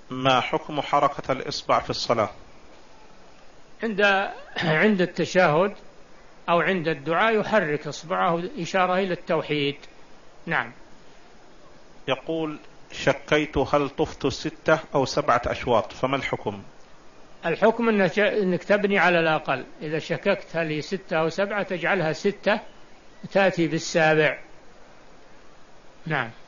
ما حكم حركة الإصبع في الصلاة؟ عند التشهد أو عند الدعاء يحرك إصبعه إشارة إلى التوحيد. نعم. يقول: شكيت هل طفت 6 أو 7 أشواط، فما الحكم؟ الحكم أنك تبني على الأقل. إذا شككت هل 6 أو 7 تجعلها 6 تأتي بالسابع. نعم.